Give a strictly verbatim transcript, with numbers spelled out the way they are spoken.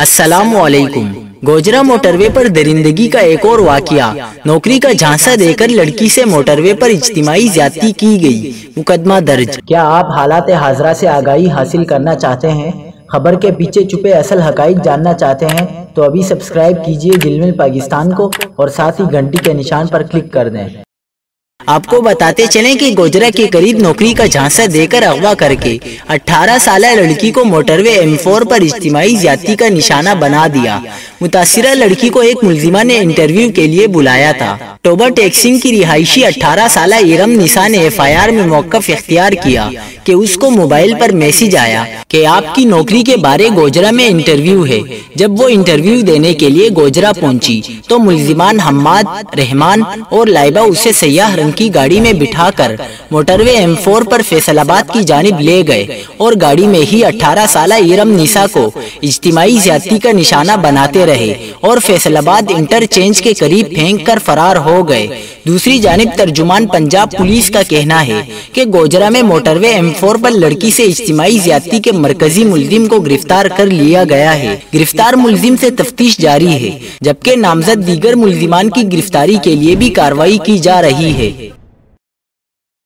अस्सलाम वालेकुम। गोजरा मोटरवे पर दरिंदगी का एक और वाकया। नौकरी का झांसा देकर लड़की से मोटरवे पर इज्तिमाई ज्यादती की गई, मुकदमा दर्ज। क्या आप हालात हाजरा से आगाही हासिल करना चाहते हैं? खबर के पीछे छुपे असल हकाइक जानना चाहते हैं तो अभी सब्सक्राइब कीजिए जिलमिल पाकिस्तान को और साथ ही घंटी के निशान पर क्लिक कर दें। आपको बताते चलें कि गोजरा के करीब नौकरी का झांसा देकर अगवा करके अठारह साल लड़की को मोटरवे एम फोर पर इज्तिमाई ज्यादती का निशाना बना दिया। मुतासिरा लड़की को एक मुलजिमा ने इंटरव्यू के लिए बुलाया था। टोबा टेक्सिंग की रिहायशी अठारह साल इरम निसा ने एफ आई आर में मौकफ इख्तियार किया कि उसको मोबाइल पर मैसेज आया कि आपकी नौकरी के बारे गोजरा में इंटरव्यू है। जब वो इंटरव्यू देने के लिए गोजरा पहुंची तो मुलजिमान हम्माद, रहमान और लाइबा उसे सयाह रंग की गाड़ी में बिठाकर मोटरवे एम फोर पर फैसलाबाद की जानिब ले गए और गाड़ी में ही अठारह साल इरम निसा को इज्तिमाई ज्यादती का निशाना बनाते रहे और फैसलाबाद इंटरचेंज के करीब फेंक कर फरार हो गए। दूसरी जानिब तर्जुमान पंजाब पुलिस का कहना है कि गोजरा में मोटरवे एम फोर पर लड़की से इज्तिमाई ज्यादती के मरकजी मुलजिम को गिरफ्तार कर लिया गया है। गिरफ्तार मुलजिम से तफ्तीश जारी है, जबकि नामजद दीगर मुलजिमान की गिरफ्तारी के लिए भी कार्रवाई की जा रही है।